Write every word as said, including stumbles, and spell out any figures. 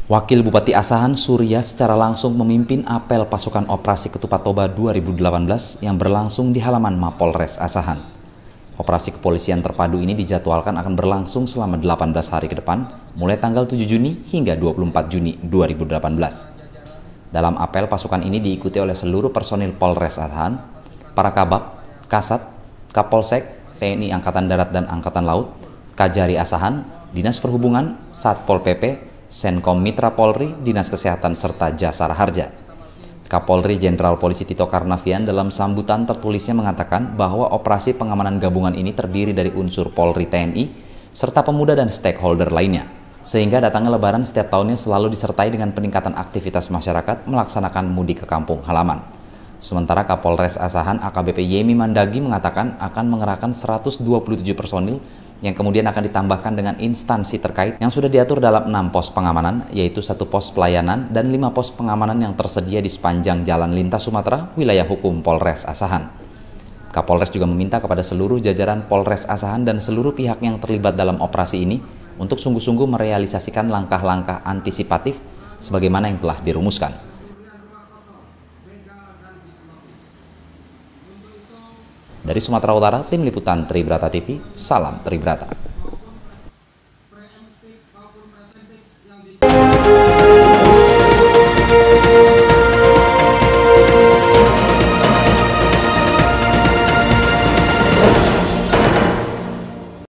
Wakil Bupati Asahan Surya secara langsung memimpin apel pasukan operasi Ketupat Toba dua ribu delapan belas yang berlangsung di halaman Mapolres Asahan. Operasi kepolisian terpadu ini dijadwalkan akan berlangsung selama delapan belas hari ke depan, mulai tanggal tujuh Juni hingga dua puluh empat Juni dua ribu delapan belas. Dalam apel pasukan ini diikuti oleh seluruh personil Polres Asahan, para Kabak, Kasat, Kapolsek, T N I Angkatan Darat dan Angkatan Laut, Kajari Asahan, Dinas Perhubungan, Satpol P P, Senkom Mitra Polri, Dinas Kesehatan, serta Jasara Harja. Kapolri Jenderal Polisi Tito Karnavian dalam sambutan tertulisnya mengatakan bahwa operasi pengamanan gabungan ini terdiri dari unsur Polri, T N I, serta pemuda dan stakeholder lainnya, sehingga datangnya Lebaran setiap tahunnya selalu disertai dengan peningkatan aktivitas masyarakat melaksanakan mudik ke kampung halaman. Sementara Kapolres Asahan A K B P Yemi Mandagi mengatakan akan mengerahkan seratus dua puluh tujuh personil yang kemudian akan ditambahkan dengan instansi terkait yang sudah diatur dalam enam pos pengamanan, yaitu satu pos pelayanan dan lima pos pengamanan yang tersedia di sepanjang Jalan Lintas Sumatera, wilayah hukum Polres Asahan. Kapolres juga meminta kepada seluruh jajaran Polres Asahan dan seluruh pihak yang terlibat dalam operasi ini untuk sungguh-sungguh merealisasikan langkah-langkah antisipatif sebagaimana yang telah dirumuskan. Dari Sumatera Utara, Tim Liputan Tribrata T V, salam Tribrata.